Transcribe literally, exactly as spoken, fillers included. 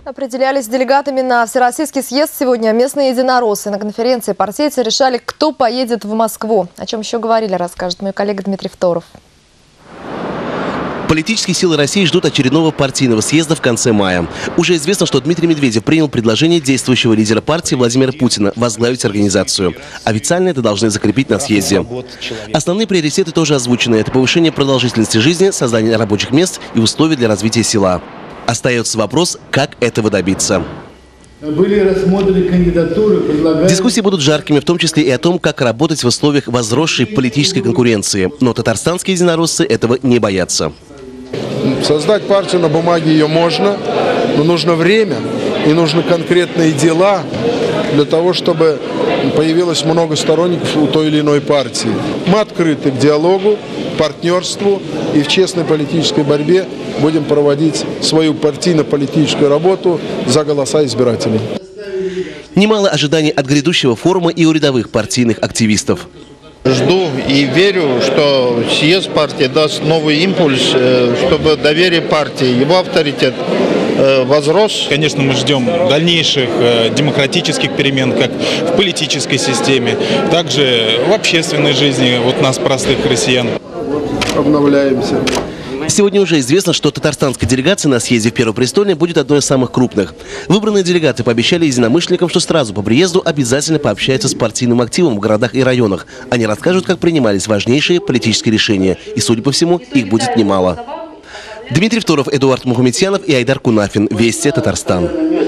Определялись делегатами на Всероссийский съезд сегодня местные единороссы. На конференции партийцы решали, кто поедет в Москву. О чем еще говорили, расскажет мой коллега Дмитрий Второв. Политические силы России ждут очередного партийного съезда в конце мая. Уже известно, что Дмитрий Медведев принял предложение действующего лидера партии Владимира Путина возглавить организацию. Официально это должны закрепить на съезде. Основные приоритеты тоже озвучены. Это повышение продолжительности жизни, создание рабочих мест и условий для развития села. Остается вопрос, как этого добиться. Были рассмотрены кандидатуры, предлагаемые... Дискуссии будут жаркими, в том числе и о том, как работать в условиях возросшей политической конкуренции. Но татарстанские единороссы этого не боятся. Создать партию на бумаге ее можно, но нужно время и нужны конкретные дела для того, чтобы появилось много сторонников у той или иной партии. Мы открыты к диалогу, партнерству и в честной политической борьбе будем проводить свою партийно-политическую работу за голоса избирателей. Немало ожиданий от грядущего форума и у рядовых партийных активистов. Жду и верю, что съезд партии даст новый импульс, чтобы доверие партии, его авторитет возрос. Конечно, мы ждем дальнейших демократических перемен как в политической системе, также в общественной жизни вот нас, простых россиян. Обновляемся. Сегодня уже известно, что татарстанская делегация на съезде в Первопрестольной будет одной из самых крупных. Выбранные делегаты пообещали единомышленникам, что сразу по приезду обязательно пообщаются с партийным активом в городах и районах. Они расскажут, как принимались важнейшие политические решения. И, судя по всему, их будет немало. Дмитрий Второв, Эдуард Мухаметьянов и Айдар Кунафин. Вести, Татарстан.